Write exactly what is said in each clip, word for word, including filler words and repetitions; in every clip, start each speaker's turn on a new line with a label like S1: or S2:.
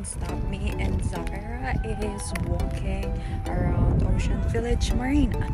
S1: stop me, and Zyra is walking around Ocean Village Marina.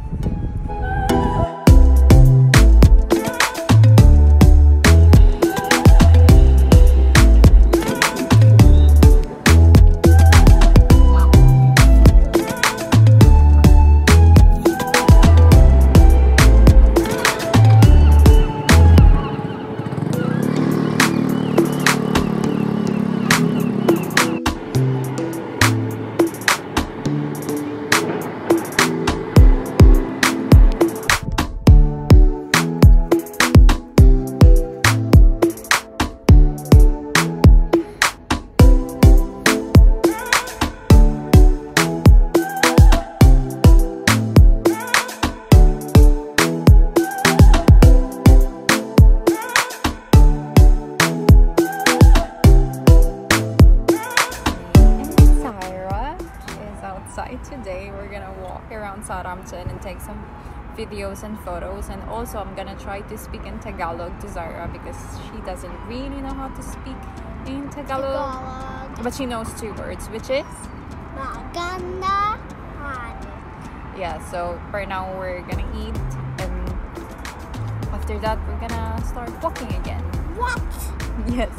S1: Today we're gonna walk around Southampton and take some videos and photos, and also I'm gonna try to speak in Tagalog to Zyra because she doesn't really know how to speak in Tagalog, Tagalog. But she knows two words, which is maganda. Yeah, so right now we're gonna eat, and after that we're gonna start walking again.
S2: What?
S1: Yes.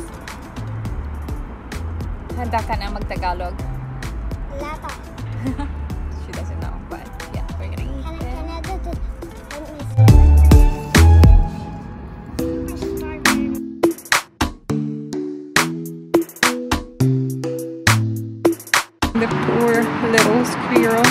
S1: Handa ka na mag-Tagalog?
S2: Wala pa.
S1: She doesn't know, but yeah, we're gonna eat.
S2: Can I, can I do this?
S1: The poor little squirrel.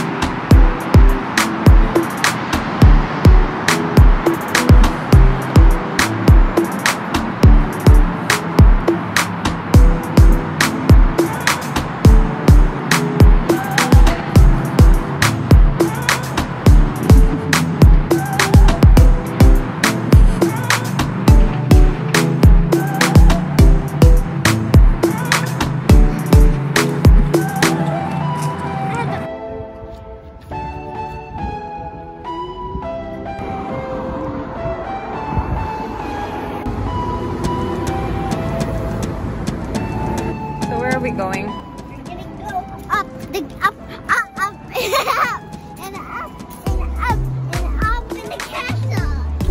S1: We going?
S2: We're gonna go up, the up, up, up, and up, and up, and up, and up in the castle.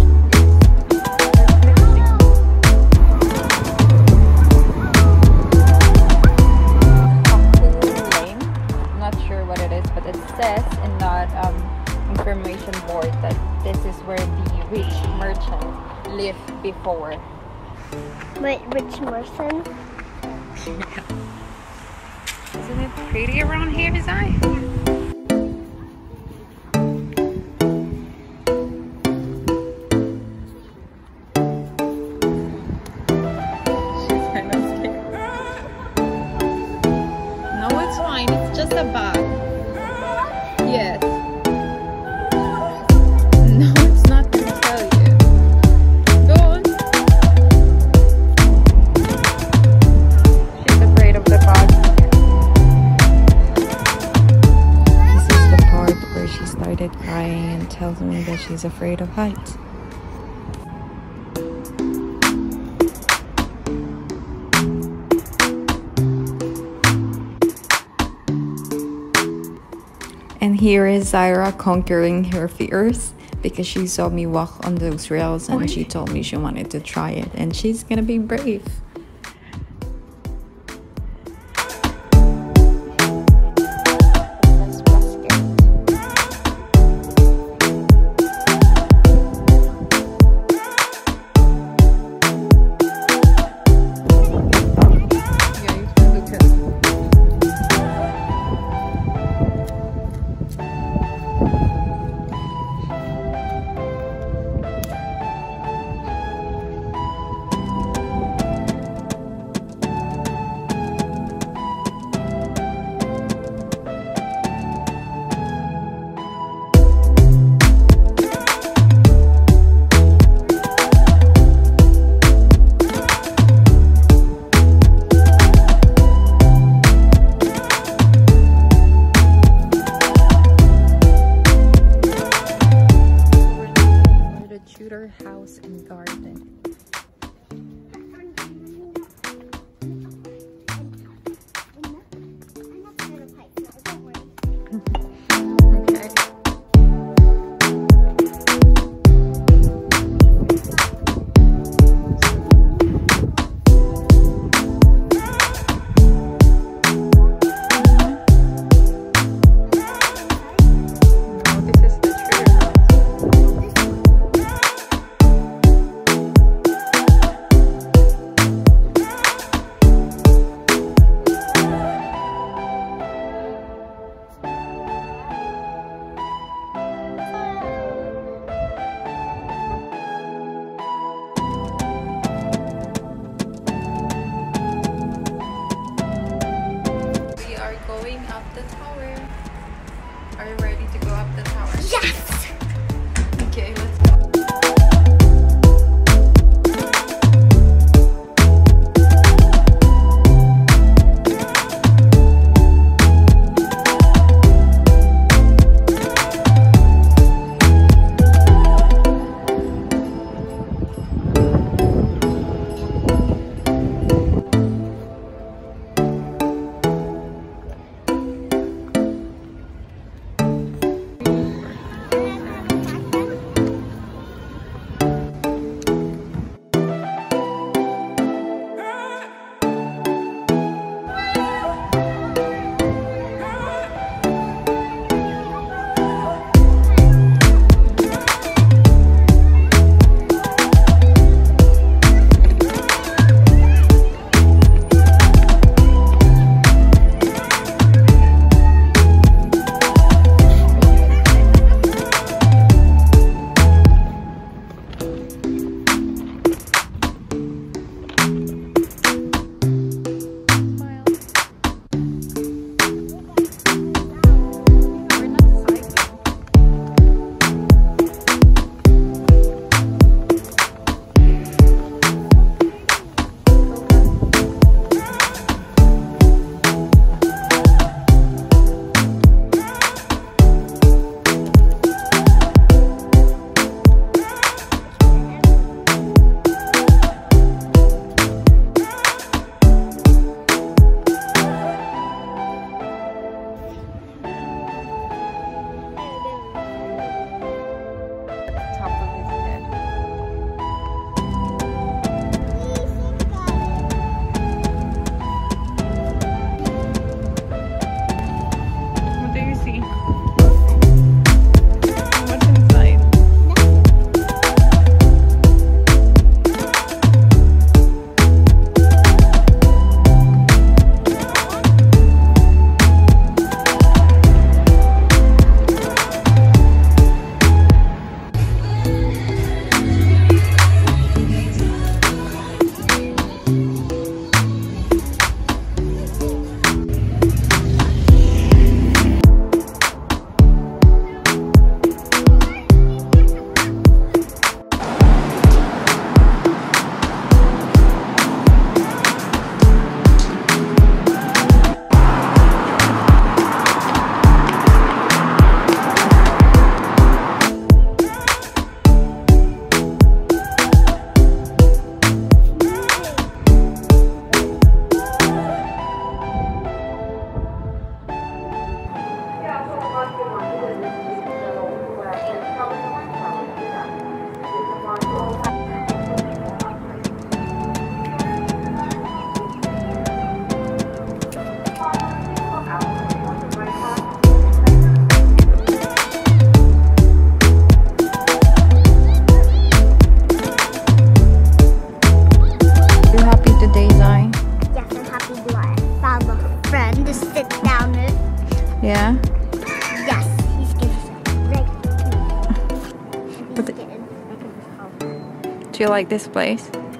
S1: Cuckoo Lane. I'm not sure what it is, but it says in that um, information board that this is where the rich merchant lived before.
S2: Wait, rich merchant?
S1: Yeah. Isn't it pretty around here, Zy? She's kind of scared. No, it's fine. It's just a bag. Yes. No, it's not gonna tell you. Go on. She's afraid of the bag. She started crying and tells me that she's afraid of heights. And here is Zyra conquering her fears because she saw me walk on those rails and she told me she wanted to try it, and she's gonna be brave. Tudor House and Garden.
S2: Yes!
S1: Okay, let's go. Yeah?
S2: Yes, he's getting right.
S1: But the, do you like this place?